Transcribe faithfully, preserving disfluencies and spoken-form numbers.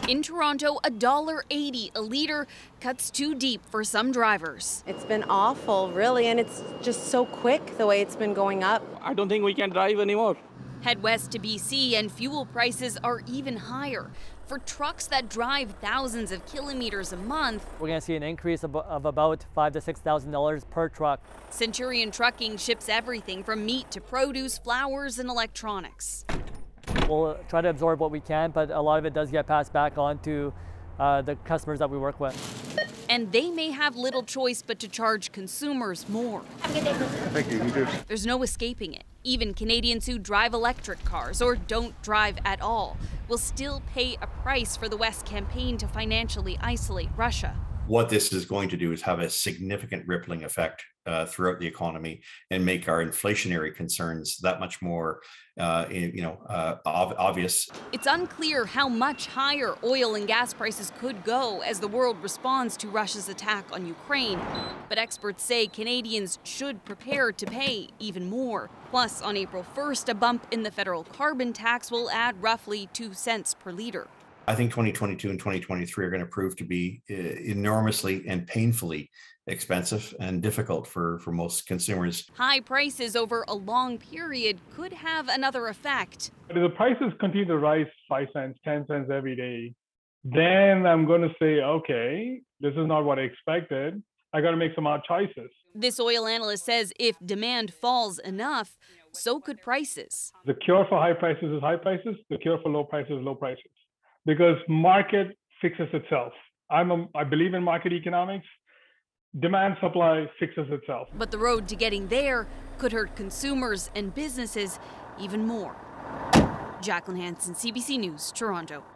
In Toronto, one dollar eighty a litre cuts too deep for some drivers. It's been awful, really, and it's just so quick the way it's been going up. I don't think we can drive anymore. Head west to B C and fuel prices are even higher. For trucks that drive thousands of kilometers a month, we're going to see an increase of, of about five to six thousand dollars per truck. Centurion Trucking ships everything from meat to produce, flowers, and electronics. We'll try to absorb what we can, but a lot of it does get passed back on to uh, the customers that we work with. And they may have little choice but to charge consumers more. Thank you. You too. There's no escaping it. Even Canadians who drive electric cars or don't drive at all will still pay a price for the West campaign to financially isolate Russia. What this is going to do is have a significant rippling effect uh, throughout the economy and make our inflationary concerns that much more, uh, you know, uh, ob- obvious. It's unclear how much higher oil and gas prices could go as the world responds to Russia's attack on Ukraine. But experts say Canadians should prepare to pay even more. Plus, on April first, a bump in the federal carbon tax will add roughly two cents per litre. I think twenty twenty-two and twenty twenty-three are going to prove to be uh, enormously and painfully expensive and difficult for, for most consumers. High prices over a long period could have another effect. If the prices continue to rise five cents, ten cents every day, then I'm going to say, okay, this is not what I expected. I got to make some odd choices. This oil analyst says if demand falls enough, so could prices. The cure for high prices is high prices. The cure for low prices is low prices. Because market fixes itself. I'm a, I believe in market economics. Demand supply fixes itself. But the road to getting there could hurt consumers and businesses even more. Jacqueline Hansen, C B C News, Toronto.